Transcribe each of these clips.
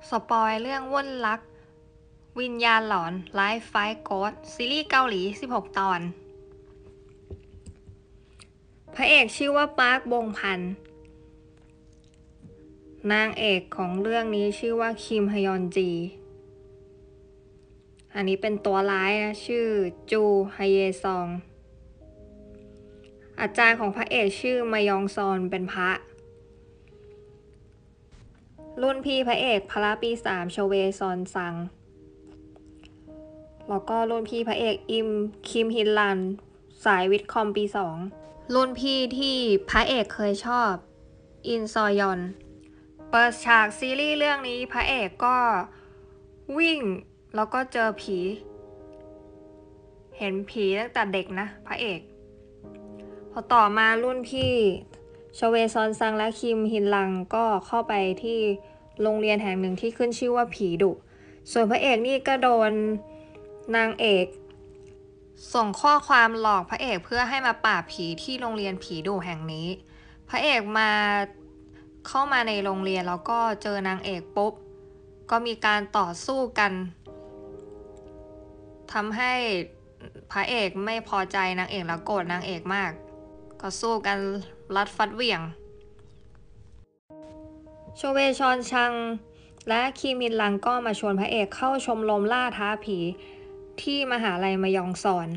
สปอยเรื่องว่นรักวิญญาณหลอนไลฟ์ไฟโกสซีรีส์เกาหลี16 ตอนพระเอกชื่อว่าปาร์คบงพันธ์นางเอกของเรื่องนี้ชื่อว่าคิมฮยอนจีอันนี้เป็นตัวร้ายนะชื่อจูฮเยซองอาจารย์ของพระเอกชื่อมยองซอนเป็นพระรุ่นพี่พระเอกพละปี3โชเวซอนซังแล้วก็รุ่นพี่พระเอกคิมฮินลันสายวิทย์คอมปี2รุ่นพี่ที่พระเอกเคยชอบอินซอยอนเปิดฉากซีรีส์เรื่องนี้พระเอกก็วิ่งแล้วก็เจอผีเห็นผีตั้งแต่เด็กนะพระเอกพอต่อมารุ่นพี่ชเวซอนซังและคิมฮินลังก็เข้าไปที่โรงเรียนแห่งหนึ่งที่ขึ้นชื่อว่าผีดุส่วนพระเอกนี่ก็โดนนางเอกส่งข้อความหลอกพระเอกเพื่อให้มาปราบผีที่โรงเรียนผีดุแห่งนี้พระเอกเข้ามาในโรงเรียนแล้วก็เจอนางเอกปุ๊บก็มีการต่อสู้กันทำให้พระเอกไม่พอใจนางเอกแล้วโกรธนางเอกมากก็สู้กันรัดฟัดเหวี่ยงโชเวชอนชังและคิมินลังก็มาชวนพระเอกเข้าชมรมล่าท้าผีที่มหาลัยมยองซอน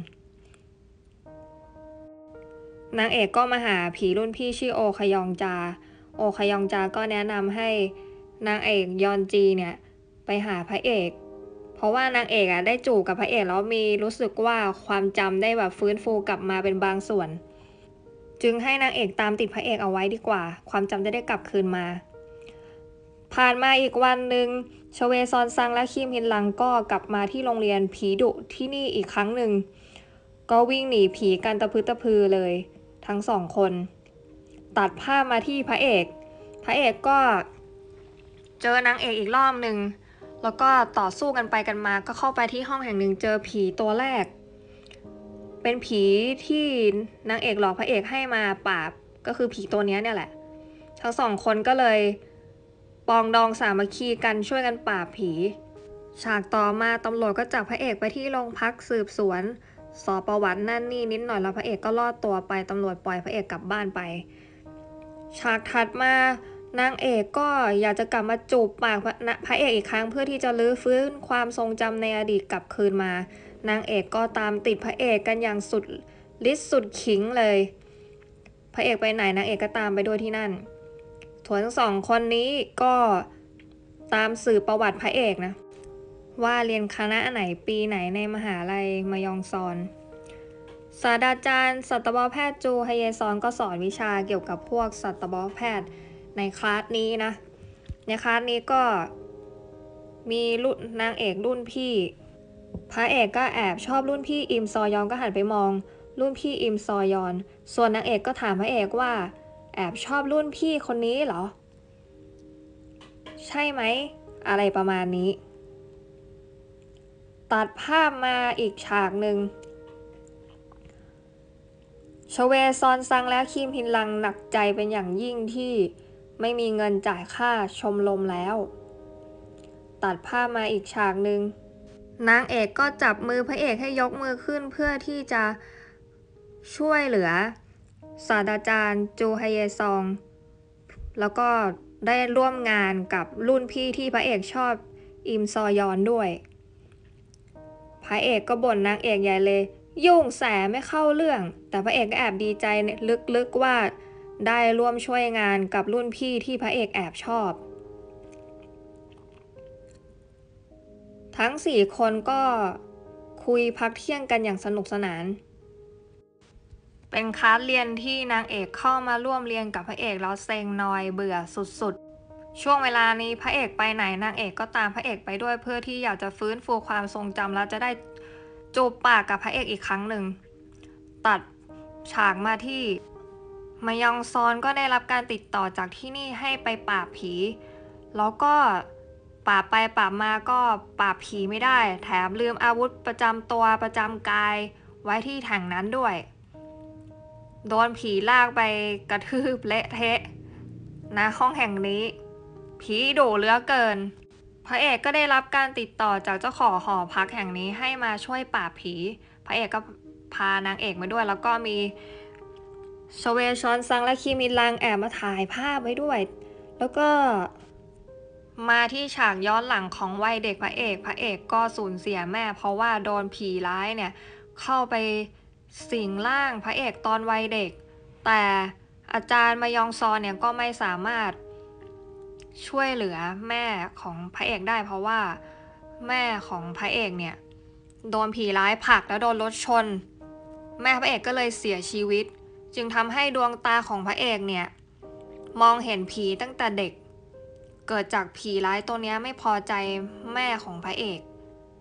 นางเอกก็มาหาผีรุ่นพี่ชื่อโอคยองจาก็แนะนำให้นางเอกยอนจีเนี่ยไปหาพระเอกเพราะว่านางเอกได้จูบกับพระเอกแล้วมีรู้สึกว่าความจำได้แบบฟื้นฟูกลับมาเป็นบางส่วนจึงให้นางเอกตามติดพระเอกเอาไว้ดีกว่าความจำจะได้กลับคืนมาผ่านมาอีกวันหนึ่งชเวซอนซังและคิมฮินลังก็กลับมาที่โรงเรียนผีดุที่นี่อีกครั้งหนึ่งก็วิ่งหนีผีกันตะพือเลยทั้งสองคนตัดภาพมาที่พระเอกก็เจอนางเอกอีกรอบหนึ่งแล้วก็ต่อสู้กันไปกันมาก็เข้าไปที่ห้องแห่งหนึ่งเจอผีตัวแรกเป็นผีที่นางเอกหลอกพระเอกให้มาปราบก็คือผีตัวนี้เนี่ยแหละทั้งสองคนก็เลยปองดองสามัคคีกันช่วยกันปราบผีฉากต่อมาตำรวจก็จับพระเอกไปที่โรงพักสืบสวนสอบประวัตินั่นนี่นิดหน่อยแล้วพระเอกก็รอดตัวไปตำรวจปล่อยพระเอกกลับบ้านไปฉากถัดมานางเอกก็อยากจะกลับมาจูบปากพระเอกอีกครั้งเพื่อที่จะรื้อฟื้นความทรงจำในอดีตกลับคืนมานางเอกก็ตามติดพระเอกกันอย่างสุดฤทธิ์สุดขิงเลยพระเอกไปไหนนางเอกก็ตามไปด้วยที่นั่นทั้งสองคนนี้ก็ตามสืบประวัติพระเอกนะว่าเรียนคณะไหนปีไหนในมหาลัยมยองซอนศาสตราจารย์สัตวแพทย์จูฮเยซอนก็สอนวิชาเกี่ยวกับพวกสัตวแพทย์ในคลาสนี้นะในคลาสนี้ก็มีรุ่นนางเอกรุ่นพี่พระเอกก็แอบชอบรุ่นพี่อิมซอยอนก็หันไปมองรุ่นพี่อิมซอยอนส่วนนางเอกก็ถามพระเอกว่าแอบชอบรุ่นพี่คนนี้เหรอใช่ไหมอะไรประมาณนี้ตัดภาพมาอีกฉากหนึ่งชเวซอนซังและคิมฮินลังหนักใจเป็นอย่างยิ่งที่ไม่มีเงินจ่ายค่าชมรมแล้วตัดภาพมาอีกฉากหนึ่งนางเอกก็จับมือพระเอกให้ยกมือขึ้นเพื่อที่จะช่วยเหลือศาสตราจารย์จูฮเยซองแล้วก็ได้ร่วมงานกับรุ่นพี่ที่พระเอกชอบอิมซอยอนด้วยพระเอกก็บ่นนางเอกใหญ่เลยยุ่งแสไม่เข้าเรื่องแต่พระเอกก็แอบดีใจลึกๆว่าได้ร่วมช่วยงานกับรุ่นพี่ที่พระเอกแอบชอบทั้ง4คนก็คุยพักเที่ยงกันอย่างสนุกสนานเป็นคลาสเรียนที่นางเอกเข้ามาร่วมเรียนกับพระเอกแล้วเซ็งนอยเบื่อสุดๆช่วงเวลานี้พระเอกไปไหนนางเอกก็ตามพระเอกไปด้วยเพื่อที่อยากจะฟื้นฟูความทรงจำแล้วจะได้จูบปากกับพระเอกอีกครั้งหนึ่งตัดฉากมาที่มยองซอนก็ได้รับการติดต่อจากที่นี่ให้ไปปราบผีแล้วก็ปราบไปปราบมาก็ปราบผีไม่ได้แถมลืมอาวุธประจำตัวประจำกายไว้ที่แห่งนั้นด้วยโดนผีลากไปกระทืบเละเทะณห้องแห่งนี้ผีดุเหลือเกินพพระเอกก็ได้รับการติดต่อจากเจ้าของหอพักแห่งนี้ให้มาช่วยปราบผีพระเอกก็พานางเอกมาด้วยแล้วก็มีชเวชอนซังและคิมินลังแอบมาถ่ายภาพไว้ด้วยแล้วก็มาที่ฉากย้อนหลังของวัยเด็กพระเอกก็สูญเสียแม่เพราะว่าโดนผีร้ายเนี่ยเข้าไปสิงร่างพระเอกตอนวัยเด็กแต่อาจารย์มายองซอนเนี่ยก็ไม่สามารถช่วยเหลือแม่ของพระเอกได้เพราะว่าแม่ของพระเอกเนี่ยโดนผีร้ายผลักแล้วโดนรถชนแม่พระเอกก็เลยเสียชีวิตจึงทำให้ดวงตาของพระเอกเนี่ยมองเห็นผีตั้งแต่เด็กเกิดจากผีร้ายตัวนี้ไม่พอใจแม่ของพระเอก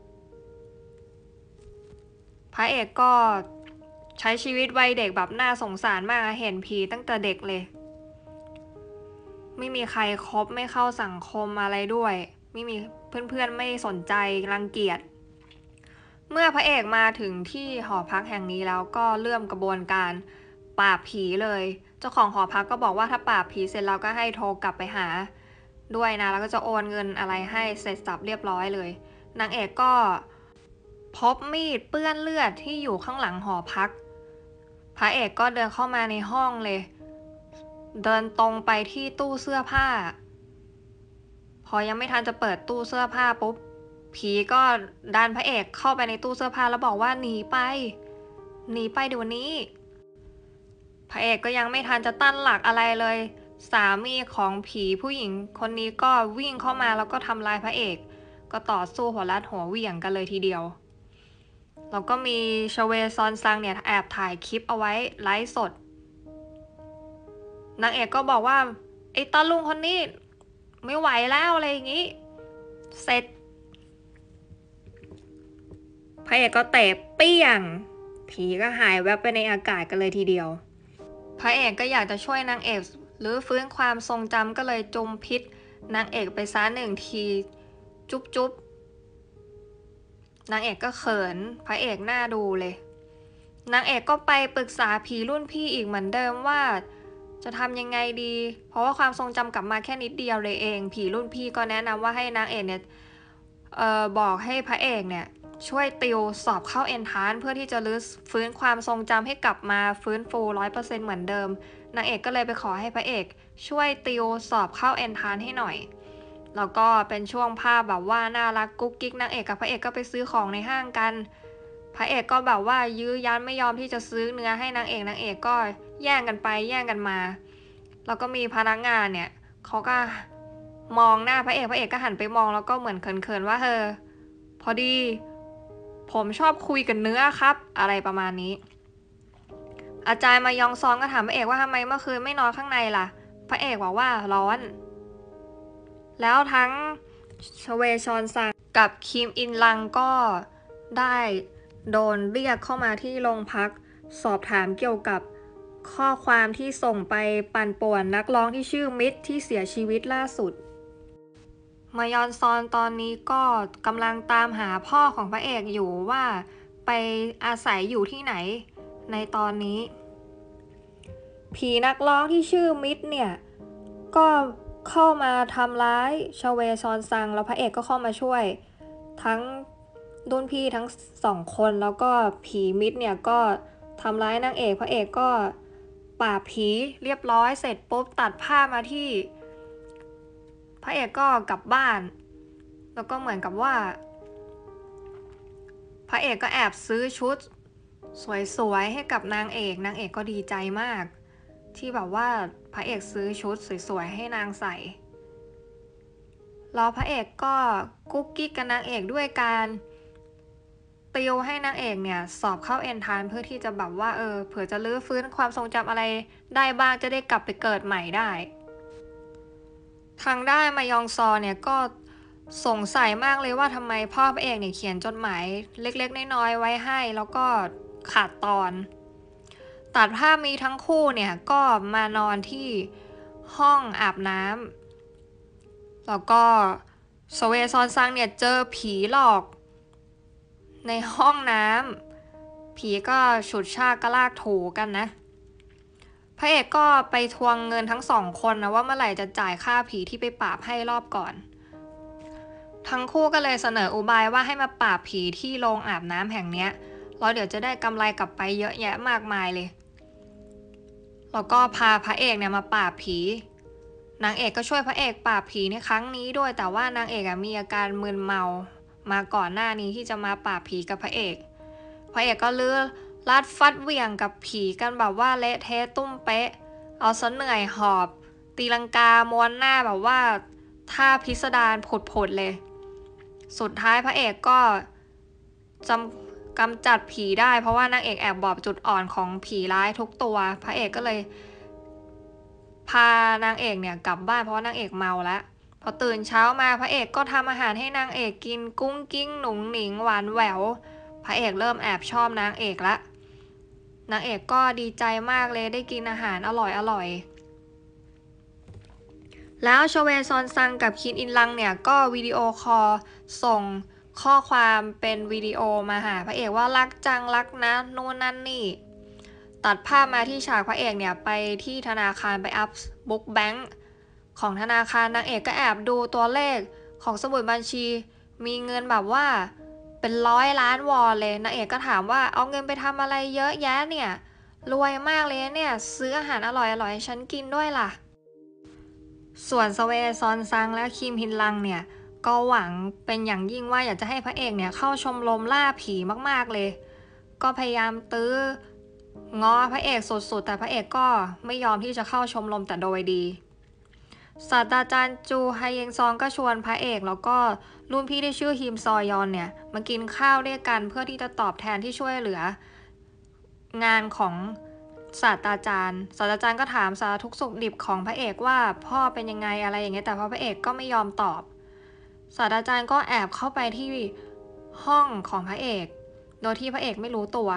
ก็ใช้ชีวิตวัยเด็กแบบน่าสงสารมากเห็นผีตั้งแต่เด็กเลยไม่มีใครคบไม่เข้าสังคมอะไรด้วยไม่มีเพื่อนๆไม่สนใจรังเกียจเมื่อพระเอกมาถึงที่หอพักแห่งนี้แล้วก็เริ่มกระบวนการปราบผีเลยเจ้าของหอพักก็บอกว่าถ้าปราบผีเสร็จแล้วก็ให้โทรกลับไปหาด้วยนะแล้วก็จะโอนเงินอะไรให้เสร็จสับเรียบร้อยเลยนางเอกก็พบมีดเปื้อนเลือดที่อยู่ข้างหลังหอพักพระเอกก็เดินเข้ามาในห้องเลยเดินตรงไปที่ตู้เสื้อผ้าพอยังไม่ทันจะเปิดตู้เสื้อผ้าปุ๊บผีก็ดันพระเอกเข้าไปในตู้เสื้อผ้าแล้วบอกว่าหนีไปเดี๋ยวนี้พระเอกก็ยังไม่ทันจะตั้งหลักอะไรเลยสามีของผีผู้หญิงคนนี้ก็วิ่งเข้ามาแล้วก็ทำลายพระเอกก็ต่อสู้หัวรัดหัวเหวี่ยงกันเลยทีเดียวแล้วก็มีชเวซอนซังเนี่ยแอบถ่ายคลิปเอาไว้ไลฟ์สดนางเอกก็บอกว่าไอ้ตาลุงคนนี้ไม่ไหวแล้วอะไรอย่างงี้เสร็จพระเอกก็เตะเปี้ยงผีก็หายแวบไปในอากาศกันเลยทีเดียวพระเอกก็อยากจะช่วยนางเอกหรือฟื้นความทรงจำก็เลยจุมพิษนางเอกไปซ้าหนึ่งทีจุ๊บนางเอกก็เขินพระเอกหน้าดูเลยนางเอกก็ไปปรึกษาผีรุ่นพี่อีกเหมือนเดิมว่าจะทำยังไงดีเพราะว่าความทรงจำกลับมาแค่นิดเดียวเลยเองผีรุ่นพี่ก็แนะนำว่าให้นางเอกเนี่ยบอกให้พระเอกเนี่ยช่วยติวสอบเข้าเอนทรานซ์เพื่อที่จะรื้อฟื้นความทรงจำให้กลับมาฟื้นฟู 100% เหมือนเดิมนางเอกก็เลยไปขอให้พระเอกช่วยติวสอบเข้าเอนทรานซ์ให้หน่อยแล้วก็เป็นช่วงภาพแบบว่าน่ารักกุ๊กกิ๊กนางเอกกับพระเอกก็ไปซื้อของในห้างกันพระเอกก็แบบว่ายื้อยั้นไม่ยอมที่จะซื้อเนื้อให้นางเอกก็แย่งกันไปแย่งกันมาแล้วก็มีพนักงานเนี่ยเขาก็มองหน้าพระเอกก็หันไปมองแล้วก็เหมือนเขินๆว่าพอดีผมชอบคุยกับเนื้อครับอะไรประมาณนี้อาจารย์มายองซองก็ถามพระเอกว่าทำไมเมื่อคืนไม่นอนข้างในล่ะพระเอกบอกว่าร้อนแล้วทั้งชเวชอนซังกับคิมอินลังก็ได้โดนเรียกเข้ามาที่โรงพักสอบถามเกี่ยวกับข้อความที่ส่งไปปั่นป่วนนักร้องที่ชื่อมิดที่เสียชีวิตล่าสุดมายอนซอนตอนนี้ก็กำลังตามหาพ่อของพระเอกอยู่ว่าไปอาศัยอยู่ที่ไหนในตอนนี้ผีนักร้องที่ชื่อมิดเนี่ยก็เข้ามาทำร้ายชเวซอนซังแล้วพระเอกก็เข้ามาช่วยทั้งรุ่นพี่ทั้งสองคนแล้วก็ผีมิดเนี่ยก็ทำร้ายนางเอกพระเอกก็ปราบผีเรียบร้อยเสร็จปุ๊บตัดภาพมาที่พระเอกก็กลับบ้านแล้วก็เหมือนกับว่าพระเอกก็แอบซื้อชุดสวยๆให้กับนางเอกก็ดีใจมากที่แบบว่าพระเอกซื้อชุดสวยๆให้นางใส่แล้วพระเอกก็กุ๊กกิ๊กกับนางเอกด้วยการติวให้นางเอกเนี่ยสอบเข้าเอนทรานซ์เพื่อที่จะแบบว่าเผื่อจะรื้อฟื้นความทรงจำอะไรได้บ้างจะได้กลับไปเกิดใหม่ได้ทางด้านมายองซอเนี่ยก็สงสัยมากเลยว่าทำไมพ่อพระเอกเนี่ยเขียนจดหมายเล็กๆน้อยๆไว้ให้แล้วก็ขาดตอนตัดภาพมีทั้งคู่เนี่ยก็มานอนที่ห้องอาบน้ำแล้วก็สเวซอนซังเนี่ยเจอผีหลอกในห้องน้ำผีก็ฉุดชากกระลากถูกันนะพระเอกก็ไปทวงเงินทั้งสองคนนะว่าเมื่อไหร่จะจ่ายค่าผีที่ไปปราบให้รอบก่อนทั้งคู่ก็เลยเสนออุบายว่าให้มาปราบผีที่โรงอาบน้ำแห่งเนี้ยแล้วเดี๋ยวจะได้กำไรกลับไปเยอะแยะมากมายเลยแล้วก็พาพระเอกเนี่ยมาปราบผีนางเอกก็ช่วยพระเอกปราบผีในครั้งนี้ด้วยแต่ว่านางเอกมีอาการมึนเมามาก่อนหน้านี้ที่จะมาปราบผีกับพระเอกก็ลือลัดฟัดเหวี่ยงกับผีกันแบบว่าเละเทะตุ้มเป๊ะเอาซะเหนื่อยหอบตีลังกาม้วนหน้าแบบว่าท่าพิสดารผุดๆเลยสุดท้ายพระเอกก็กำจัดผีได้เพราะว่านางเอกแอบบอกจุดอ่อนของผีร้ายทุกตัวพระเอกก็เลยพานางเอกเนี่ยกลับบ้านเพราะว่านางเอกเมาแล้วพอตื่นเช้ามาพระเอกก็ทำอาหารให้นางเอกกินกุ้งกิ้งหนุ่งหนิงหวานแหววพระเอกเริ่มแอบชอบนางเอกละนางเอกก็ดีใจมากเลยได้กินอาหารอร่อยแล้วชเวซอนซังกับคินอินลังเนี่ยก็วิดีโอคอลส่งข้อความเป็นวิดีโอมาหาพระเอกว่ารักจังรักนะนู่นนั่นนี่ตัดภาพมาที่ฉากพระเอกเนี่ยไปที่ธนาคารไปอัพบุ๊กแบงค์ของธนาคารนางเอกก็แอบดูตัวเลขของสมุดบัญชีมีเงินแบบว่าเป็น100 ล้านวอนเลยนางเอกก็ถามว่าเอาเงินไปทำอะไรเยอะแยะเนี่ยรวยมากเลยเนี่ยซื้ออาหารอร่อยๆให้ฉันกินด้วยล่ะส่วนสเวซอนซังและคิมฮินลังเนี่ยก็หวังเป็นอย่างยิ่งว่าอยากจะให้พระเอกเนี่ยเข้าชมรมล่าผีมากๆเลยก็พยายามตื้อง้อพระเอกสุดๆแต่พระเอกก็ไม่ยอมที่จะเข้าชมรมแต่โดยดีศาสตราจารย์จูไฮเยงซองก็ชวนพระเอกแล้วก็รุ่นพี่ที่ชื่อฮิมซอยอนเนี่ยมากินข้าวด้วยกันเพื่อที่จะตอบแทนที่ช่วยเหลืองานของศาสตราจารย์ก็ถามสารทุกข์สุขดิบของพระเอกว่าพ่อเป็นยังไงอะไรอย่างเงี้ยแต่พระเอกก็ไม่ยอมตอบศาสตราจารย์ก็แอบเข้าไปที่ห้องของพระเอกโดยที่พระเอกไม่รู้ตัว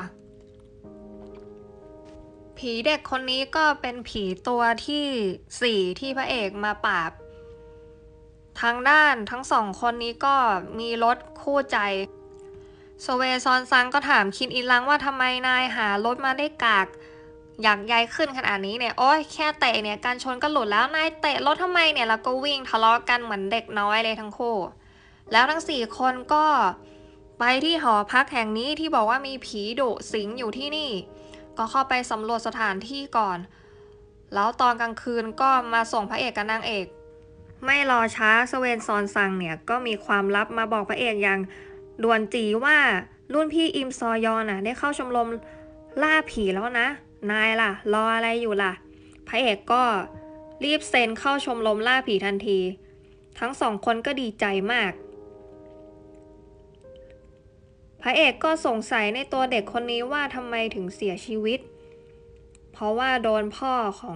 ผีเด็กคนนี้ก็เป็นผีตัวที่4ที่พระเอกมาปราบทางด้านทั้งสองคนนี้ก็มีรถคู่ใจโซเวซอนซังก็ถามคินอินลังว่าทำไมนายหารถมาได้กากอยากใยขึ้นขนาดนี้เนี่ยโอ้ยแค่เตะเนี่ยการชนก็หลุดแล้วนายเตะรถทำไมเนี่ยแล้วก็วิ่งทะเลาะกันเหมือนเด็กน้อยเลยทั้งคู่แล้วทั้ง4คนก็ไปที่หอพักแห่งนี้ที่บอกว่ามีผีดุสิงอยู่ที่นี่ก็เข้าไปสำรวจสถานที่ก่อนแล้วตอนกลางคืนก็มาส่งพระเอกกับนางเอกไม่รอช้าสเวนซอนซังเนี่ยก็มีความลับมาบอกพระเอกอย่างด่วนจีว่ารุ่นพี่อิมซอยอนน่ะได้เข้าชมรมล่าผีแล้วนะนายล่ะรออะไรอยู่ล่ะพระเอกก็รีบเซ็นเข้าชมรมล่าผีทันทีทั้ง2คนก็ดีใจมากพระเอกก็สงสัยในตัวเด็กคนนี้ว่าทำไมถึงเสียชีวิตเพราะว่าโดนพ่อของ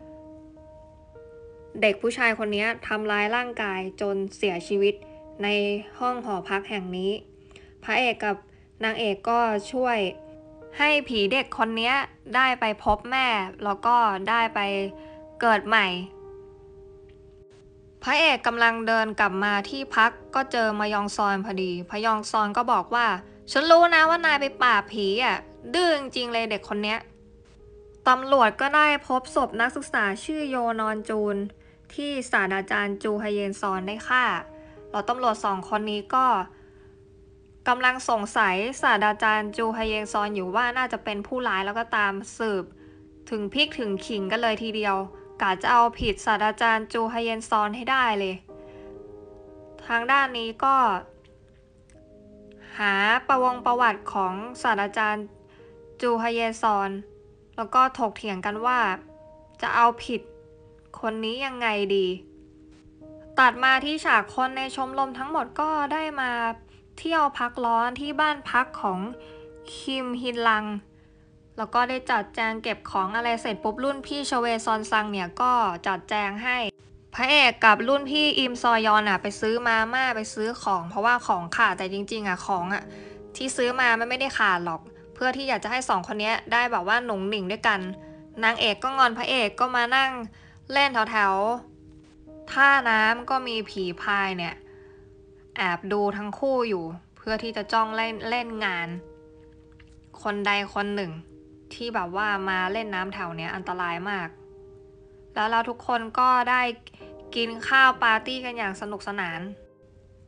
เด็กผู้ชายคนนี้ทำร้ายร่างกายจนเสียชีวิตในห้องหอพักแห่งนี้พระเอกกับนางเอกก็ช่วยให้ผีเด็กคนนี้ได้ไปพบแม่แล้วก็ได้ไปเกิดใหม่พระเอกกำลังเดินกลับมาที่พักก็เจอมายองซอนพอดีพยองซอนก็บอกว่าฉันรู้นะว่านายไปปราบผีอ่ะดื้อจริงๆเลยเด็กคนนี้ตำรวจก็ได้พบศพนักศึกษาชื่อโยนอนจูนที่ศาสตราจารย์จูฮเยนซอนได้ฆ่าแล้วตำรวจ2คนนี้ก็กำลังสงสัยศาสตราจารย์จูฮเยนซอนอยู่ว่าน่าจะเป็นผู้ร้ายแล้วก็ตามสืบถึงพริกถึงขิงกันเลยทีเดียวกะจะเอาผิดศาสตราจารย์จูฮเยนซอนให้ได้เลยทางด้านนี้ก็หาประวัติของศาสตราจารย์จูฮเยนซอนแล้วก็ถกเถียงกันว่าจะเอาผิดคนนี้ยังไงดีตัดมาที่ฉากคนในชมรมทั้งหมดก็ได้มาเที่ยวพักร้อนที่บ้านพักของคิมฮินลังแล้วก็ได้จัดแจงเก็บของอะไรเสร็จปุ๊บรุ่นพี่ชเวซอนซังเนี่ยก็จัดแจงให้พระเอกกับรุ่นพี่อิมซอยอนไปซื้อมาม่าไปซื้อของเพราะว่าของขาดแต่จริงๆของที่ซื้อมามันไม่ได้ขาดหรอกเพื่อที่อยากจะให้2คนนี้ได้แบบว่าหนุ่งหนิงด้วยกันนางเอกก็งอนพระเอกก็มานั่งเล่นแถวๆท่าน้ำก็มีผีพายเนี่ยแอบดูทั้งคู่อยู่เพื่อที่จะจ้องเล่นงานคนใดคนหนึ่งที่แบบว่ามาเล่นน้ำแถวเนี้ยอันตรายมากแล้วเราทุกคนก็ได้กินข้าวปาร์ตี้กันอย่างสนุกสนาน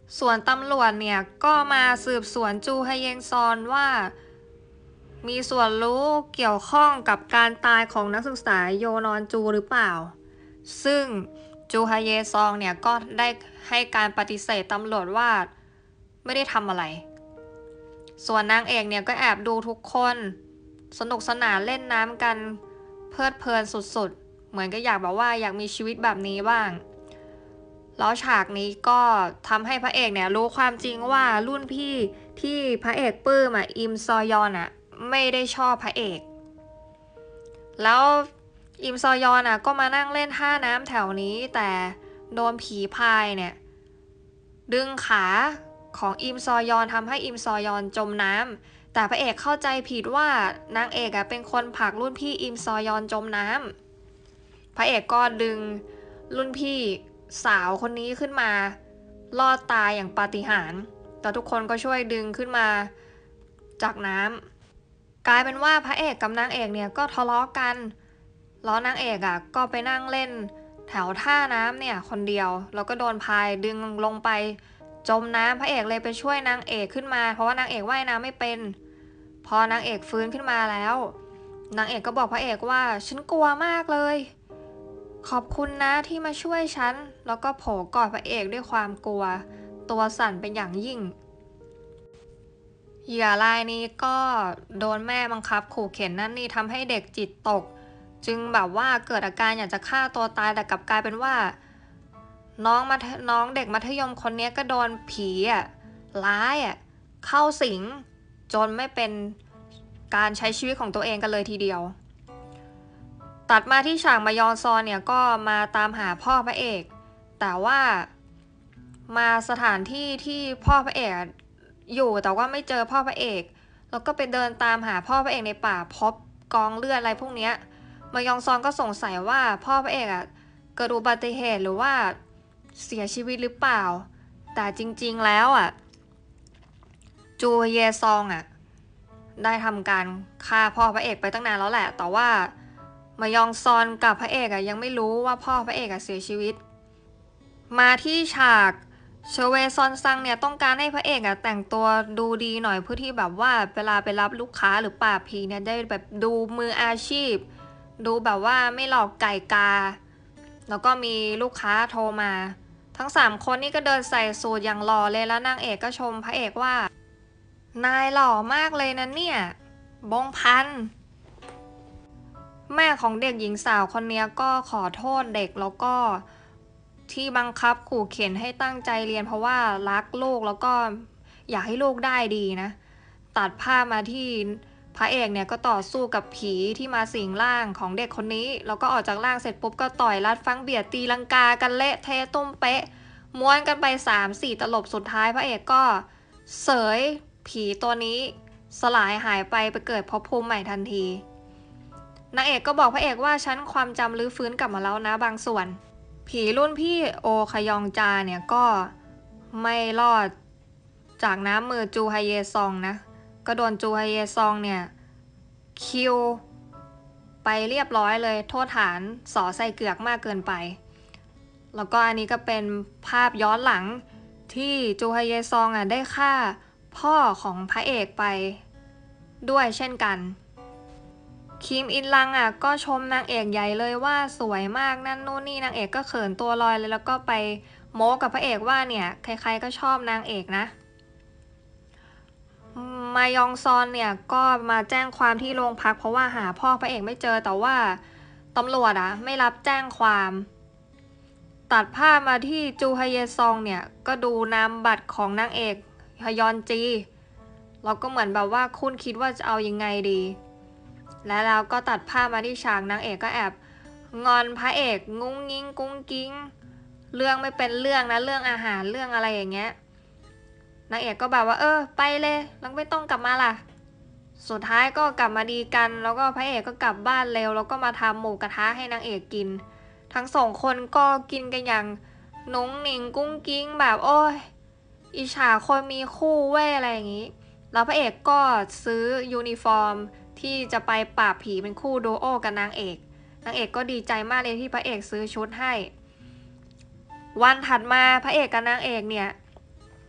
ส่วนตำรวจเนี่ยก็มาสืบสวนจูฮเยงซอนว่ามีส่วนรู้เกี่ยวข้องกับการตายของนักศึกษาโยนอนจูหรือเปล่าซึ่งจูฮเยซองเนี่ยก็ได้ให้การปฏิเสธตำรวจว่าไม่ได้ทำอะไรส่วนนางเอกเนี่ยก็แอบดูทุกคนสนุกสนานเล่นน้ำกันเพลิดเพลินสุดๆเหมือนก็อยากแบบว่าอยากมีชีวิตแบบนี้บ้างแล้วฉากนี้ก็ทำให้พระเอกเนี่ยรู้ความจริงว่ารุ่นพี่ที่พระเอกปลื้มอิมซอยอนไม่ได้ชอบพระเอกแล้วอิมซอยอนก็มานั่งเล่นท่าน้ำแถวนี้แต่โดนผีพายเนี่ยดึงขาของอิมซอยอนทำให้อิมซอยอนจมน้ำแต่พระเอกเข้าใจผิดว่านางเอกเป็นคนผลักรุ่นพี่อิมซอยอนจมน้ำพระเอกก็ดึงรุ่นพี่สาวคนนี้ขึ้นมารอดตายอย่างปาฏิหาริย์แต่ทุกคนก็ช่วยดึงขึ้นมาจากน้ำกลายเป็นว่าพระเอกกับนางเอกเนี่ยก็ทะเลาะกันแล้วนางเอกก็ไปนั่งเล่นแถวท่าน้ำเนี่ยคนเดียวแล้วก็โดนพายดึงลงไปจมน้ำพระเอกเลยไปช่วยนางเอกขึ้นมาเพราะว่านางเอกว่ายน้ำไม่เป็นพอนางเอกฟื้นขึ้นมาแล้วนางเอกก็บอกพระเอกว่าฉันกลัวมากเลยขอบคุณนะที่มาช่วยฉันแล้วก็โผล่กอดพระเอกด้วยความกลัวตัวสั่นเป็นอย่างยิ่งเหยื่อรายนี้ก็โดนแม่บังคับขู่เข็นนั่นนี่ทำให้เด็กจิตตกจึงแบบว่าเกิดอาการอยากจะฆ่าตัวตายแต่กลับกลายเป็นว่าน้องเด็กมัธยมคนนี้ก็โดนผีร้ายเข้าสิงจนไม่เป็นการใช้ชีวิตของตัวเองกันเลยทีเดียวตัดมาที่ฉากมายอนซอนเนี่ยก็มาตามหาพ่อพระเอกแต่ว่ามาสถานที่ที่พ่อพระเอกอยู่แต่ว่าไม่เจอพ่อพระเอกแล้วก็ไปเดินตามหาพ่อพระเอกในป่าพบกองเลือดอะไรพวกนี้มายองซอนก็สงสัยว่าพ่อพระเอกเกิดอุบัติเหตุหรือว่าเสียชีวิตหรือเปล่าแต่จริงๆแล้วจูเยซองได้ทำการฆ่าพ่อพระเอกไปตั้งนานแล้วแหละแต่ว่ามายองซอนกับพระเอกยังไม่รู้ว่าพ่อพระเอกเสียชีวิตมาที่ฉากเชเวซอนซังเนี่ยต้องการให้พระเอกแต่งตัวดูดีหน่อยเพื่อที่แบบว่าเวลาไปรับลูกค้าหรือป่าผีเนี่ยได้แบบดูมืออาชีพดูแบบว่าไม่หลอกไก่กาแล้วก็มีลูกค้าโทรมาทั้ง3คนนี่ก็เดินใส่สูทอย่างหล่อเลยแล้วนางเอกก็ชมพระเอกว่านายหล่อมากเลยนะเนี่ยบงพันแม่ของเด็กหญิงสาวคนนี้ก็ขอโทษเด็กแล้วก็ที่บังคับขู่เข็นให้ตั้งใจเรียนเพราะว่ารักลูกแล้วก็อยากให้ลูกได้ดีนะตัดภาพมาที่พระเอกเนี่ยก็ต่อสู้กับผีที่มาสิงร่างของเด็กคนนี้แล้วก็ออกจากร่างเสร็จปุ๊บก็ต่อยรัดฟังเบียดตีลังกากันเละเทะตุ้มเป๊ะม้วนกันไป 3-4 ตลบสุดท้ายพระเอกก็เสยผีตัวนี้สลายหายไปเกิดภพภูมิใหม่ทันทีนางเอกก็บอกพระเอกว่าฉันความจำรื้อฟื้นกลับมาแล้วนะบางส่วนผีรุ่นพี่โอคยองจาเนี่ยก็ไม่รอดจากน้ำมือจูฮเยซองนะก็โดนจูฮเยซองเนี่ยคิวไปเรียบร้อยเลยโทษฐานสอใส่เกือกมากเกินไปแล้วก็อันนี้ก็เป็นภาพย้อนหลังที่จูฮเยซองได้ฆ่าพ่อของพระเอกไปด้วยเช่นกันคิมอินลังก็ชมนางเอกใหญ่เลยว่าสวยมากนั่นนู่นนี่นางเอกก็เขินตัวลอยเลยแล้วก็ไปโม้กับพระเอกว่าเนี่ยใครๆก็ชอบนางเอกนะมายองซอนเนี่ยก็มาแจ้งความที่โรงพักเพราะว่าหาพ่อพระเอกไม่เจอแต่ว่าตำรวจไม่รับแจ้งความตัดภาพมาที่จูฮเยซองเนี่ยก็ดูนามบัตรของนางเอกฮยอนจีเราก็เหมือนแบบว่าคุณคิดว่าจะเอายังไงดีแล้วเราก็ตัดภาพมาที่ฉากนางเอกก็แอบงอนพระเอกงุ้งงิ้งกุ้งกิ้งเรื่องไม่เป็นเรื่องนะเรื่องอาหารเรื่องอะไรอย่างเงี้ยนางเอกก็แบบว่าไปเลยแล้วไม่ต้องกลับมาล่ะสุดท้ายก็กลับมาดีกันแล้วก็พระเอกก็กลับบ้านเร็วแล้วก็มาทำหมูกระทะให้นางเอกกินทั้ง2คนก็กินกันอย่างนุ้งหนิงกุ้งกิ้งแบบโอ้ยอิจฉาคนมีคู่เว้ยอะไรอย่างงี้แล้วพระเอกก็ซื้อยูนิฟอร์มที่จะไปปราบผีเป็นคู่ดูโอกับนางเอกก็ดีใจมากเลยที่พระเอกซื้อชุดให้วันถัดมาพระเอกกับนางเอกเนี่ย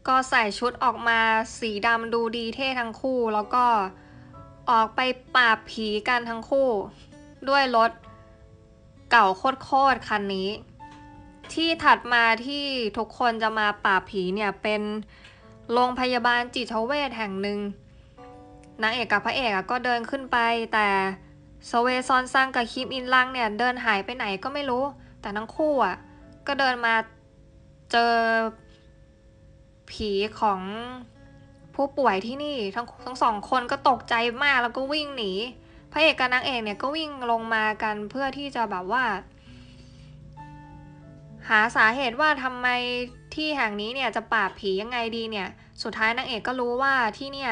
ก็ใส่ชุดออกมาสีดำดูดีเท่ทั้งคู่แล้วก็ออกไปปราบผีกันทั้งคู่ด้วยรถเก่าโคตรคันนี้ที่ถัดมาที่ทุกคนจะมาปราบผีเนี่ยเป็นโรงพยาบาลจิตเวชแห่งหนึ่งนางเอกกับพระเอกก็เดินขึ้นไปแต่โซเวซอนซังกับคิมอินลังเนี่ยเดินหายไปไหนก็ไม่รู้แต่ทั้งคู่ก็เดินมาเจอผีของผู้ป่วยที่นี่ทั้งสองคนก็ตกใจมากแล้วก็วิ่งหนีพระเอกกับนางเอกเนี่ยก็วิ่งลงมากันเพื่อที่จะแบบว่าหาสาเหตุว่าทำไมที่แห่งนี้เนี่ยจะปราบผียังไงดีเนี่ยสุดท้ายนางเอกก็รู้ว่าที่เนี่ย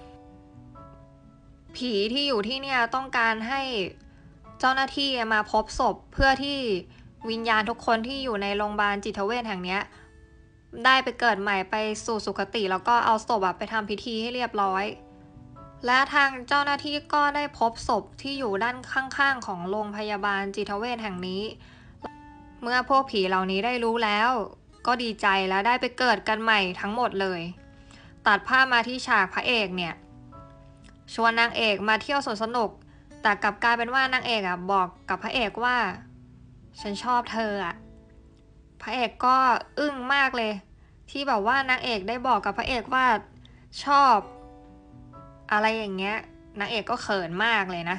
ผีที่อยู่ที่เนี่ยต้องการให้เจ้าหน้าที่มาพบศพเพื่อที่วิญญาณทุกคนที่อยู่ในโรงพยาบาลจิตเวชแห่งนี้ได้ไปเกิดใหม่ไปสู่สุคติแล้วก็เอาศพไปทำพิธีให้เรียบร้อยและทางเจ้าหน้าที่ก็ได้พบศพที่อยู่ด้านข้างๆของโรงพยาบาลจิตเวชแห่งนี้เมื่อพวกผีเหล่านี้ได้รู้แล้วก็ดีใจและได้ไปเกิดกันใหม่ทั้งหมดเลยตัดภาพมาที่ฉากพระเอกเนี่ยชวนนางเอกมาเที่ยวสวนสนุกแต่กลับกลายเป็นว่านางเอกบอกกับพระเอกว่าฉันชอบเธอพระเอกก็อึ้งมากเลยที่แบบว่านางเอกได้บอกกับพระเอกว่าชอบอะไรอย่างเงี้ยนางเอกก็เขินมากเลยนะ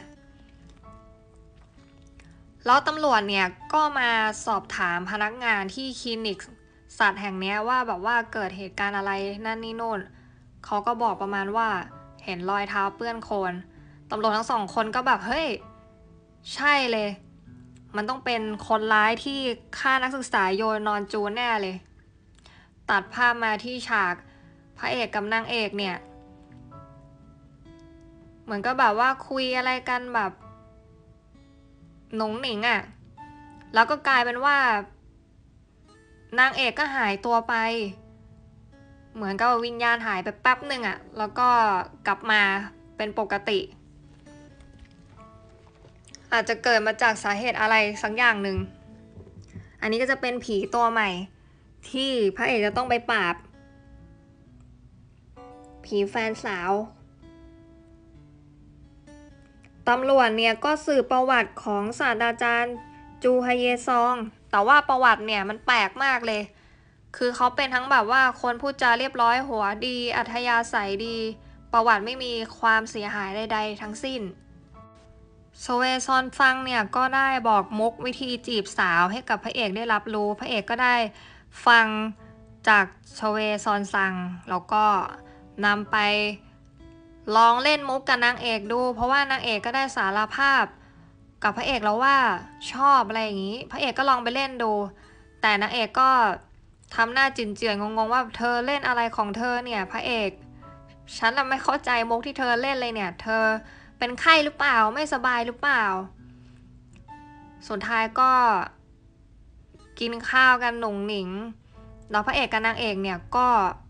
แล้วตำรวจเนี่ยก็มาสอบถามพนักงานที่คลินิกสัตว์แห่งนี้ว่าแบบว่าเกิดเหตุการณ์อะไรนั่นนี่โน่นเขาก็บอกประมาณว่าเห็นรอยเท้าเปื้อนโคลนตำรวจทั้งสองคนก็แบบเฮ้ยใช่เลยมันต้องเป็นคนร้ายที่ฆ่านักศึกษาโยนนอนจูนแน่เลยตัดภาพมาที่ฉากพระเอกกับนางเอกเนี่ยเหมือนก็แบบว่าคุยอะไรกันแบบหนุ่งหนิงแล้วก็กลายเป็นว่านางเอกก็หายตัวไปเหมือนกับวิญญาณหายไปแป๊บหนึ่งแล้วก็กลับมาเป็นปกติอาจจะเกิดมาจากสาเหตุอะไรสักอย่างหนึ่งอันนี้ก็จะเป็นผีตัวใหม่ที่พระเอกจะต้องไปปราบผีแฟนสาวตำรวจเนี่ยก็สืบประวัติของศาสตราจารย์จูฮเยซองแต่ว่าประวัติเนี่ยมันแปลกมากเลยคือเขาเป็นทั้งแบบว่าคนพูดจาเรียบร้อยหัวดีอัธยาศัยดีประวัติไม่มีความเสียหายใดๆทั้งสิ้นโซเวซอนฟังเนี่ยก็ได้บอกมุกวิธีจีบสาวให้กับพระเอกได้รับรู้พระเอกก็ได้ฟังจากโซเวซอนซังแล้วก็นำไปลองเล่นมุกกับนางเอกดูเพราะว่านางเอกก็ได้สารภาพกับพระเอกแล้วว่าชอบอะไรอย่างนี้พระเอกก็ลองไปเล่นดูแต่นางเอกก็ทำหน้าจืดเจือนงงๆว่าเธอเล่นอะไรของเธอเนี่ยพระเอกฉันไม่เข้าใจมุกที่เธอเล่นเลยเนี่ยเธอเป็นไข้หรือเปล่าไม่สบายหรือเปล่าสุดท้ายก็กินข้าวกันหนุ่งหนิงแล้วพระเอกกับนางเอกเนี่ยก็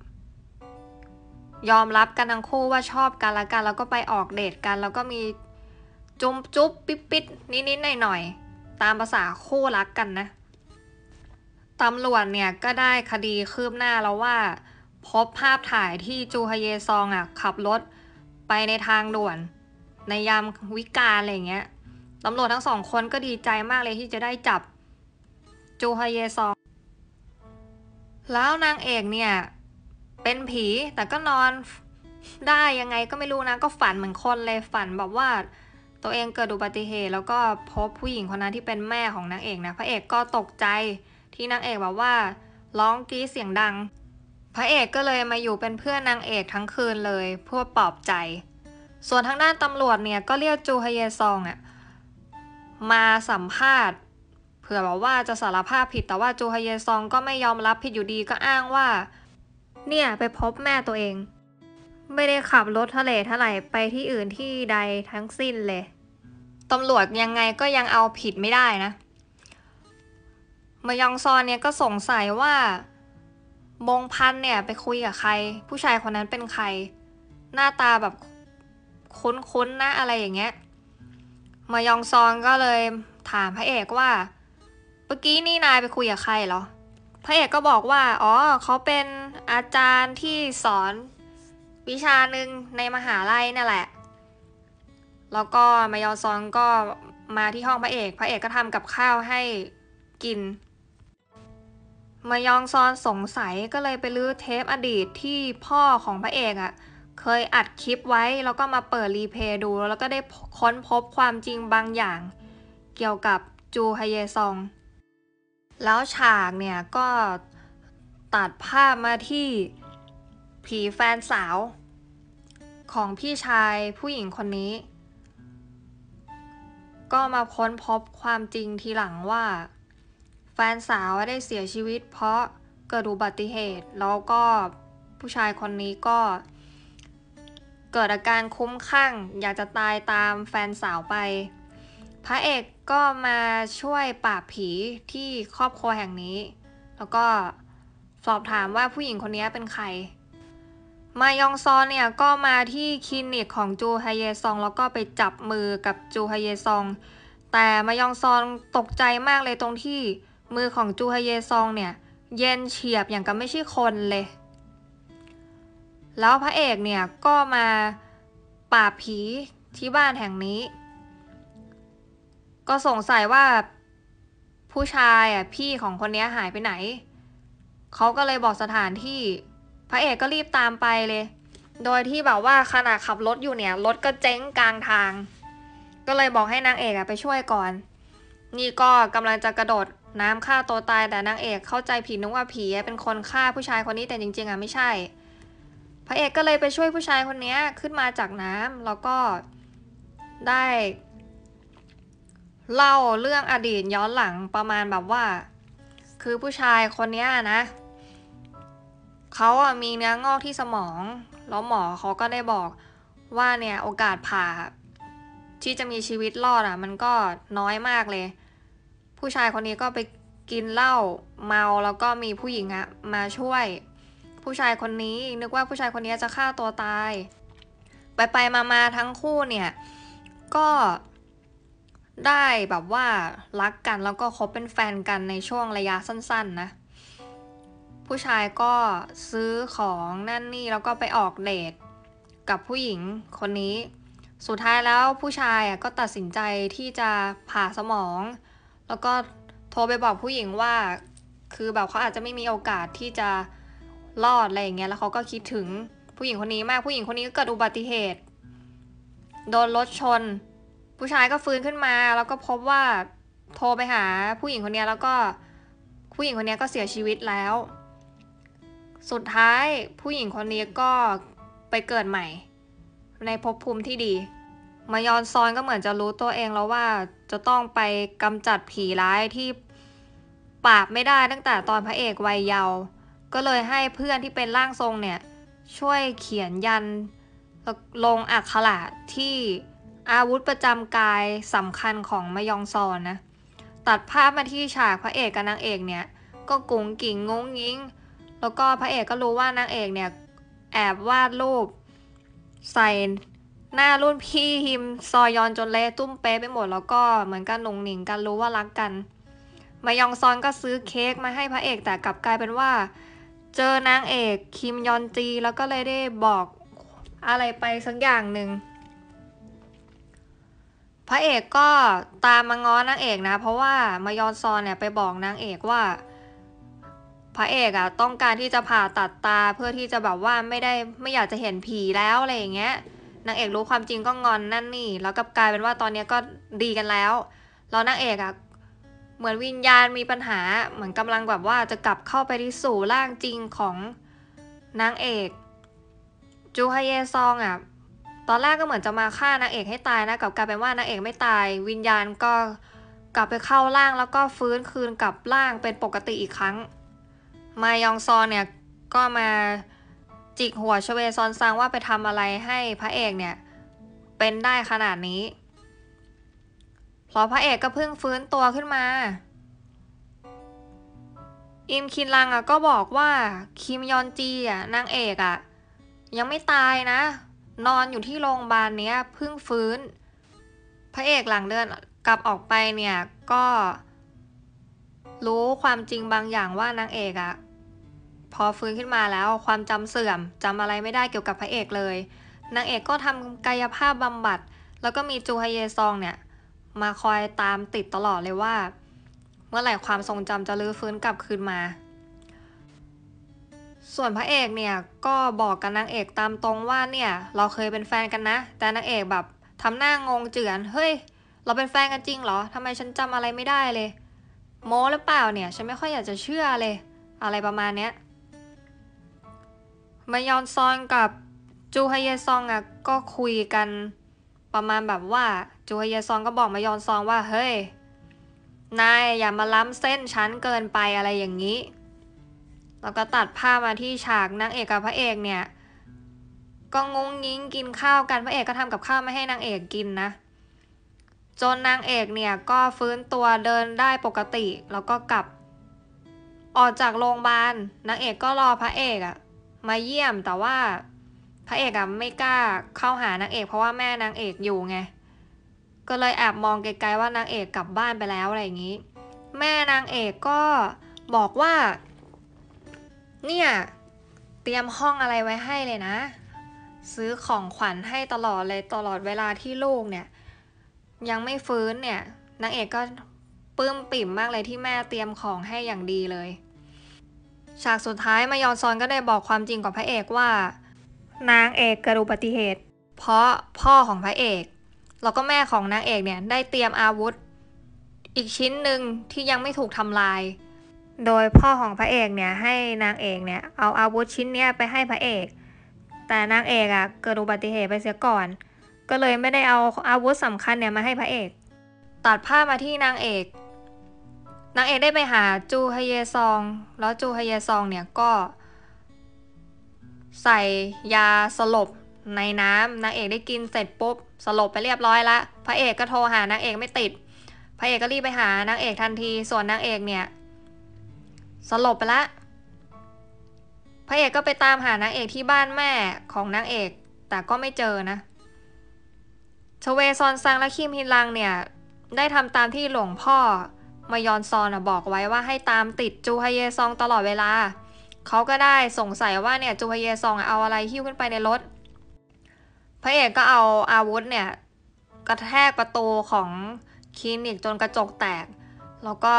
ยอมรับกันทั้งคู่ว่าชอบกันละกันแล้วก็ไปออกเดทกันแล้วก็มีจุ๊บจุ๊บปิ๊บปิ๊บนิดๆหน่อยๆตามภาษาคู่รักกันนะตำรวจเนี่ยก็ได้คดีคืบหน้าแล้วว่าพบภาพถ่ายที่จูฮเยซองขับรถไปในทางด่วนในยามวิกาลอะไรเงี้ยตำรวจทั้งสองคนก็ดีใจมากเลยที่จะได้จับจูฮเยซองแล้วนางเอกเนี่ยเป็นผีแต่ก็นอนได้ยังไงก็ไม่รู้นะก็ฝันเหมือนคนเลยฝันแบบว่าตัวเองเกิดอุบัติเหตุแล้วก็พบผู้หญิงคนนั้นที่เป็นแม่ของนางเอกนะพระเอกก็ตกใจที่นางเอกแบบว่าร้องกรี๊ดเสียงดังพระเอกก็เลยมาอยู่เป็นเพื่อนนางเอกทั้งคืนเลยเพื่อปลอบใจส่วนทางด้านตำรวจเนี่ยก็เรียกจูฮเยซองมาสัมภาษณ์เผื่อแบบว่าจะสารภาพผิดแต่ว่าจูฮเยซองก็ไม่ยอมรับผิดอยู่ดีก็อ้างว่าเนี่ยไปพบแม่ตัวเองไม่ได้ขับรถทะเลทลายไปที่อื่นที่ใดทั้งสิ้นเลยตำรวจยังไงก็ยังเอาผิดไม่ได้นะมยองซอนเนี่ยก็สงสัยว่าบงพันเนี่ยไปคุยกับใครผู้ชายคนนั้นเป็นใครหน้าตาแบบคุ้นๆนะอะไรอย่างเงี้ยมยองซอนก็เลยถามพระเอกว่าเมื่อกี้นี่นายไปคุยกับใครเหรอพระเอกก็บอกว่าอ๋อเขาเป็นอาจารย์ที่สอนวิชาหนึ่งในมหาลัยนั่นแหละแล้วก็มายอนซองก็มาที่ห้องพระเอกก็ทำกับข้าวให้กินมายองซอนสงสัยก็เลยไปลื้อเทปอดีตที่พ่อของพระเอกเคยอัดคลิปไว้แล้วก็มาเปิดรีเพลย์ดูแล้วก็ได้ค้นพบความจริงบางอย่างเกี่ยวกับจูฮเยซองแล้วฉากเนี่ยก็ตัดภาพมาที่ผีแฟนสาวของพี่ชายผู้หญิงคนนี้ก็มาค้นพบความจริงทีหลังว่าแฟนสาวได้เสียชีวิตเพราะเกิดอุบัติเหตุแล้วก็ผู้ชายคนนี้ก็เกิดอาการคุ้มคลั่งอยากจะตายตามแฟนสาวไปพระเอกก็มาช่วยปราบผีที่ครอบครัวแห่งนี้แล้วก็สอบถามว่าผู้หญิงคนนี้เป็นใครมายองซอนเนี่ยก็มาที่คลินิกของจูฮเยซองแล้วก็ไปจับมือกับจูฮเยซองแต่มายองซอนตกใจมากเลยตรงที่มือของจูฮเยซองเนี่ยเย็นเฉียบอย่างกับไม่ใช่คนเลยแล้วพระเอกเนี่ยก็มาปราบผีที่บ้านแห่งนี้ก็สงสัยว่าผู้ชายพี่ของคนนี้หายไปไหนเขาก็เลยบอกสถานที่พระเอกก็รีบตามไปเลยโดยที่แบบว่าขณะขับรถอยู่เนี่ยรถก็เจ๊งกลางทางก็เลยบอกให้นางเอกไปช่วยก่อนนี่ก็กำลังจะกระโดดน้ำฆ่าตัวตายแต่นางเอกเข้าใจผิดนึกว่าผีเป็นคนฆ่าผู้ชายคนนี้แต่จริงๆไม่ใช่พระเอกก็เลยไปช่วยผู้ชายคนนี้ขึ้นมาจากน้ำแล้วก็ได้เล่าเรื่องอดีตย้อนหลังประมาณแบบว่าคือผู้ชายคนนี้นะเขามีเนื้องอกที่สมองแล้วหมอเขาก็ได้บอกว่าเนี่ยโอกาสผ่าที่จะมีชีวิตรอดมันก็น้อยมากเลยผู้ชายคนนี้ก็ไปกินเหล้าเมาแล้วก็มีผู้หญิงมาช่วยผู้ชายคนนี้นึกว่าผู้ชายคนนี้จะฆ่าตัวตายไปมาทั้งคู่เนี่ยก็ได้แบบว่ารักกันแล้วก็คบเป็นแฟนกันในช่วงระยะสั้นๆนะผู้ชายก็ซื้อของนั่นนี่แล้วก็ไปออกเดทกับผู้หญิงคนนี้สุดท้ายแล้วผู้ชายก็ตัดสินใจที่จะผ่าสมองแล้วก็โทรไปบอกผู้หญิงว่าคือแบบเขาอาจจะไม่มีโอกาสที่จะรอดอะไรอย่างเงี้ยแล้วเขาก็คิดถึงผู้หญิงคนนี้มากผู้หญิงคนนี้ก็เกิดอุบัติเหตุโดนรถชนผู้ชายก็ฟื้นขึ้นมาแล้วก็พบว่าโทรไปหาผู้หญิงคนนี้แล้วก็ผู้หญิงคนนี้ก็เสียชีวิตแล้วสุดท้ายผู้หญิงคนนี้ก็ไปเกิดใหม่ในภพภูมิที่ดีมายอนซอนก็เหมือนจะรู้ตัวเองแล้วว่าจะต้องไปกำจัดผีร้ายที่ปราบไม่ได้ตั้งแต่ตอนพระเอกวัยเยาว์ก็เลยให้เพื่อนที่เป็นร่างทรงเนี่ยช่วยเขียนยันลงอักขระที่อาวุธประจำกายสำคัญของมายองซอนนะตัดภาพมาที่ฉากพระเอกกับนางเอกเนี่ยก็กุ๋งกิ่งงุ้งงิ้งแล้วก็พระเอกก็รู้ว่านางเอกเนี่ยแอบวาดรูปใส่หน้ารุ่นพี่ฮิมซอยอนจนเละตุ้มเป๊ะไปหมดแล้วก็เหมือนกันหนุ่งหนิงกันรู้ว่ารักกันมายองซอนก็ซื้อเค้กมาให้พระเอกแต่กลับกลายเป็นว่าเจอนางเอกคิมยอนจีแล้วก็เลยได้บอกอะไรไปสักอย่างหนึ่งพระเอกก็ตามมาง้อนางเอกนะเพราะว่ามายอนซอนเนี่ยไปบอกนางเอกว่าพระเอกต้องการที่จะผ่าตัดตาเพื่อที่จะแบบว่าไม่อยากจะเห็นผีแล้วอะไรอย่างเงี้ยนางเอกรู้ความจริงก็งอนนั่นนี่แล้วกลับกลายเป็นว่าตอนนี้ก็ดีกันแล้วนางเอกเหมือนวิญญาณมีปัญหาเหมือนกำลังแบบว่าจะกลับเข้าไปที่สู่ร่างจริงของนางเอกจูฮเยซองตอนแรกก็เหมือนจะมาฆ่านางเอกให้ตายนะกลับกลายเป็นว่านางเอกไม่ตายวิญญาณก็กลับไปเข้าร่างแล้วก็ฟื้นคืนกลับร่างเป็นปกติอีกครั้งมายองซอนเนี่ยก็มาจิกหัวชเวซอนซังว่าไปทำอะไรให้พระเอกเนี่ยเป็นได้ขนาดนี้เพราะพระเอกก็เพิ่งฟื้นตัวขึ้นมาอิมคินลังก็บอกว่าคิมยอนจีนางเอกยังไม่ตายนะนอนอยู่ที่โรงพยาบาลเนี้ยเพิ่งฟื้นพระเอกหลังเดินกลับออกไปเนี่ยก็รู้ความจริงบางอย่างว่านางเอกอะพอฟื้นขึ้นมาแล้วความจำเสื่อมจำอะไรไม่ได้เกี่ยวกับพระเอกเลยนางเอกก็ทำกายภาพบำบัดแล้วก็มีจูฮเยซองเนี่ยมาคอยตามติดตลอดเลยว่าเมื่อไหร่ความทรงจำจะรื้อฟื้นกลับคืนมาส่วนพระเอกเนี่ยก็บอกกับนางเอกตามตรงว่าเนี่ยเราเคยเป็นแฟนกันนะแต่นางเอกแบบทำหน้างงเจือนเฮ้ยเราเป็นแฟนกันจริงเหรอทำไมฉันจำอะไรไม่ได้เลยโม้หรือเปล่าเนี่ยฉันไม่ค่อยอยากจะเชื่อเลยอะไรประมาณเนี้ยมายอนซอนกับจูฮเยซองอ่ะก็คุยกันประมาณแบบว่าจูฮเยซองก็บอกมายอนซองว่าเฮ้ยนายอย่ามาล้ำเส้นฉันเกินไปอะไรอย่างนี้ แล้วก็ตัดภาพมาที่ฉากนางเอกกับพระเอกเนี่ยก็งงงิ้งกินข้าวกันพระเอกก็ทำกับข้าวไม่ให้นางเอกกินนะจนนางเอกเนี่ยก็ฟื้นตัวเดินได้ปกติแล้วก็กลับออกจากโรงพยาบาลนางเอกก็รอพระเอกอะมาเยี่ยมแต่ว่าพระเอกอะไม่กล้าเข้าหานางเอกเพราะว่าแม่นางเอกอยู่ไงก็เลยแอบมองไกลๆว่านางเอกกลับบ้านไปแล้วอะไรอย่างนี้แม่นางเอกก็บอกว่าเนี่ยเตรียมห้องอะไรไว้ให้เลยนะซื้อของขวัญให้ตลอดเลยตลอดเวลาที่ลูกเนี่ยยังไม่ฟื้นเนี่ยนางเอกก็ปลื้มปิ่มมากเลยที่แม่เตรียมของให้อย่างดีเลยฉากสุดท้ายมายอนซอนก็ได้บอกความจริงกับพระเอกว่านางเอกเกิดอุบัติเหตุเพราะพ่อของพระเอกแล้วก็แม่ของนางเอกเนี่ยได้เตรียมอาวุธอีกชิ้นหนึ่งที่ยังไม่ถูกทำลาย โดยพ่อของพระเอกเนี่ยให้นางเอกเนี่ยเอาอาวุธชิ้นเนี้ยไปให้พระเอกแต่นางเอกอ่ะเกิดอุบัติเหตุไปเสียก่อนก็เลยไม่ได้เอาอาวุธสำคัญเนี่ยมาให้พระเอกตัดภาพมาที่นางเอกได้ไปหาจูฮเยซองแล้วจูฮเยซองเนี่ยก็ใส่ยาสลบในน้ำนางเอกได้กินเสร็จปุ๊บสลบไปเรียบร้อยละพระเอกก็โทรหานางเอกไม่ติดพระเอกก็รีบไปหานางเอกทันทีส่วนนางเอกเนี่ยสลบไปละ พระเอกก็ไปตามหานางเอกที่บ้านแม่ของนางเอกแต่ก็ไม่เจอนะชเวซอนซังและคิมฮินลังเนี่ยได้ทำตามที่หลวงพ่อมายอนซอนบอกไว้ว่าให้ตามติดจูฮเยซองตลอดเวลาเขาก็ได้สงสัยว่าเนี่ยจูฮเยซองเอาอะไรหิ้วขึ้นไปในรถพระเอกก็เอาอาวุธเนี่ยกระแทกประตูของคลินิกจนกระจกแตกแล้วก็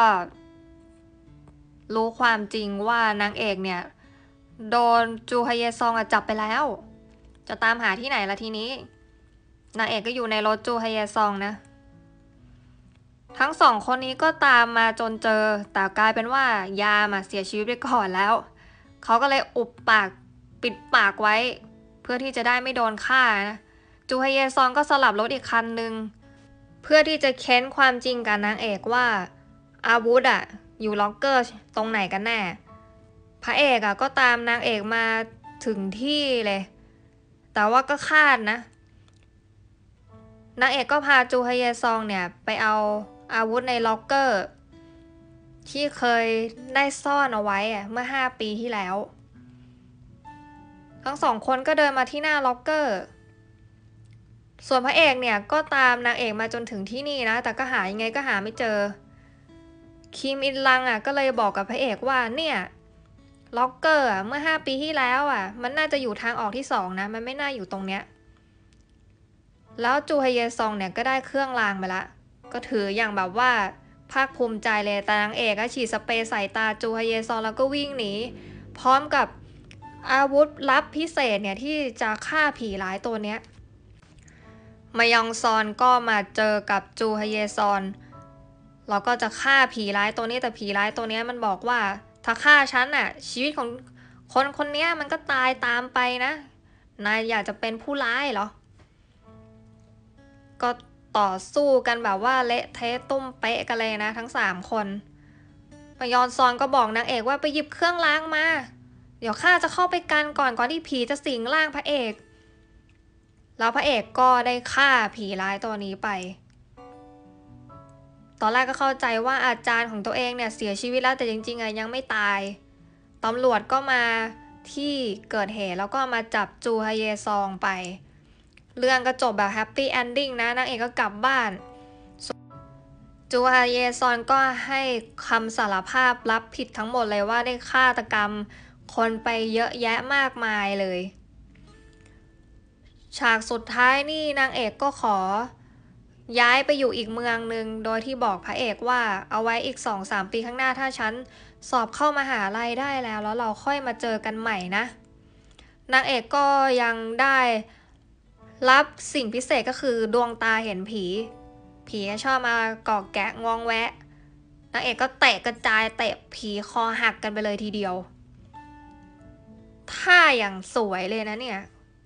รู้ความจริงว่านางเอกเนี่ยโดนจูฮเยซองจับไปแล้วจะตามหาที่ไหนล่ะทีนี้นางเอกก็อยู่ในรถจูฮเยซองนะทั้งสองคนนี้ก็ตามมาจนเจอแต่กลายเป็นว่ายามเสียชีวิตไปก่อนแล้วเขาก็เลยอุบปากปิดปากไว้เพื่อที่จะได้ไม่โดนฆ่านะจูฮเยซองก็สลับรถอีกคันนึงเพื่อที่จะเค้นความจริงกับนางเอกว่าอาวุธอยู่ล็อกเกอร์ตรงไหนกันแน่พระเอกก็ตามนางเอกมาถึงที่เลยแต่ว่าก็คาดนะนางเอกก็พาจูฮเยซองเนี่ยไปเอาอาวุธในล็อกเกอร์ที่เคยได้ซ่อนเอาไว้เมื่อ5 ปีที่แล้วทั้งสองคนก็เดินมาที่หน้าล็อกเกอร์ส่วนพระเอกเนี่ยก็ตามนางเอกมาจนถึงที่นี่นะแต่ก็หายังไงก็หาไม่เจอคิมอินลังก็เลยบอกกับพระเอกว่าเนี่ยล็อกเกอร์เมื่อ5 ปีที่แล้วมันน่าจะอยู่ทางออกที่2นะมันไม่น่าอยู่ตรงเนี้ยแล้วจูฮเยซองเนี่ยก็ได้เครื่องรางไปละก็ถืออย่างแบบว่าภาคภูมิใจเลยแต่นางเอกฉีดสเปรย์ใส่ตาจูฮเยซองแล้วก็วิ่งหนีพร้อมกับอาวุธลับพิเศษเนี่ยที่จะฆ่าผีร้ายตัวเนี้ยมายองซอนก็มาเจอกับจูฮเยซอนเราก็จะฆ่าผีร้ายตัวนี้แต่ผีร้ายตัวนี้มันบอกว่าถ้าฆ่าฉันชีวิตของคนคนนี้มันก็ตายตามไปนะนายอยากจะเป็นผู้ร้ายเหรอก็ต่อสู้กันแบบว่าเละเทะตุ้มเป๊ะกันเลยนะทั้ง3 คนมายอนซอนก็บอกนางเอกว่าไปหยิบเครื่องล้างมาเดี๋ยวข้าจะเข้าไปกันก่อนที่ผีจะสิงร่างพระเอกแล้วพระเอกก็ได้ฆ่าผีร้ายตัวนี้ไปตอนแรกก็เข้าใจว่าอาจารย์ของตัวเองเนี่ยเสียชีวิตแล้วแต่จริงๆยังไม่ตายตำรวจก็มาที่เกิดเหตุแล้วก็มาจับจูฮเยซองไปเรื่องก็จบแบบแฮปปี้เอนดิ้งนะนางเอกก็กลับบ้านจูฮาเยซอนก็ให้คำสารภาพรับผิดทั้งหมดเลยว่าได้ฆาตกรรมคนไปเยอะแยะมากมายเลยฉากสุดท้ายนี่นางเอกก็ขอย้ายไปอยู่อีกเมืองหนึ่งโดยที่บอกพระเอกว่าเอาไว้อีก2-3 ปีข้างหน้าถ้าฉันสอบเข้ามหาลัยได้แล้วเราค่อยมาเจอกันใหม่นะนางเอกก็ยังได้รับสิ่งพิเศษก็คือดวงตาเห็นผีชอบมาเกาะแกะงองแวะนางเอกก็เตะกระจายเตะผีคอหักกันไปเลยทีเดียวท่าอย่างสวยเลยนะเนี่ย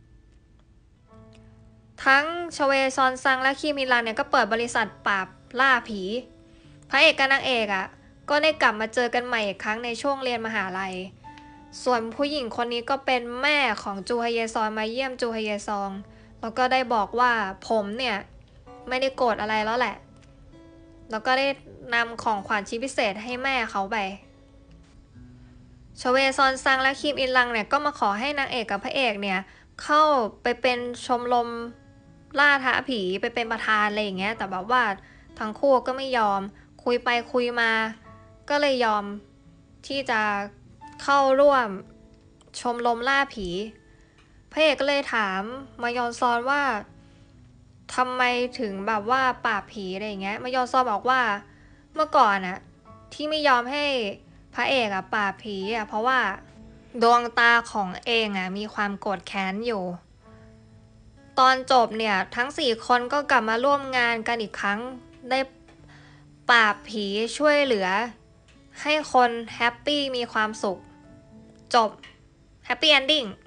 ทั้งชเวซอนซังและคีมิลันเนี่ยก็เปิดบริษัทปราบล่าผีพระเอกกับนางเอกอ่ะก็ได้กลับมาเจอกันใหม่อีกครั้งในช่วงเรียนมหาลัยส่วนผู้หญิงคนนี้ก็เป็นแม่ของจูฮเยซอนมาเยี่ยมจูฮเยซองแล้วก็ได้บอกว่าผมเนี่ยไม่ได้โกรธอะไรแล้วแหละแล้วก็ได้นำของขวัญชิ้นพิเศษให้แม่เขาไปชเวซอนซังและคิมอินลังเนี่ยก็มาขอให้นางเอกกับพระเอกเนี่ยเข้าไปเป็นชมรมล่าท้าผีไปเป็นประธานอะไรอย่างเงี้ยแต่แบบว่าทั้งคู่ก็ไม่ยอมคุยไปคุยมาก็เลยยอมที่จะเข้าร่วมชมรมล่าผีพระเอกก็เลยถามมายอนซอนว่าทำไมถึงแบบว่าปราบผีอะไรอย่างเงี้ยมายอนซอนบอกว่าเมื่อก่อนอะที่ไม่ยอมให้พระเอกอะปราบผีอะเพราะว่าดวงตาของเองอะมีความโกรธแค้นอยู่ตอนจบเนี่ยทั้ง4 คนก็กลับมาร่วมงานกันอีกครั้งได้ปราบผีช่วยเหลือให้คนแฮปปี้มีความสุขจบแฮปปี้เอนดิ้ง